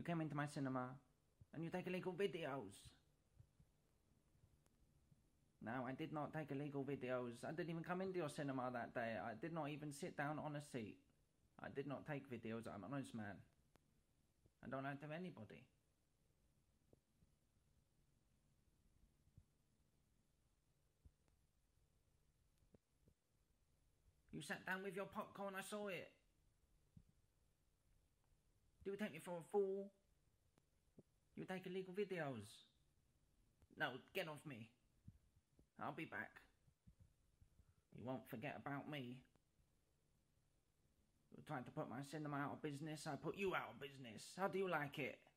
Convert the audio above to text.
You came into my cinema and you take illegal videos. No, I did not take illegal videos. I didn't even come into your cinema that day. I did not even sit down on a seat. I did not take videos. I'm an honest man. I don't lie to anybody. You sat down with your popcorn, I saw it. Do you take me for a fool? You take illegal videos. No, get off me. I'll be back. You won't forget about me. You tried to put my cinema out of business, I put you out of business. How do you like it?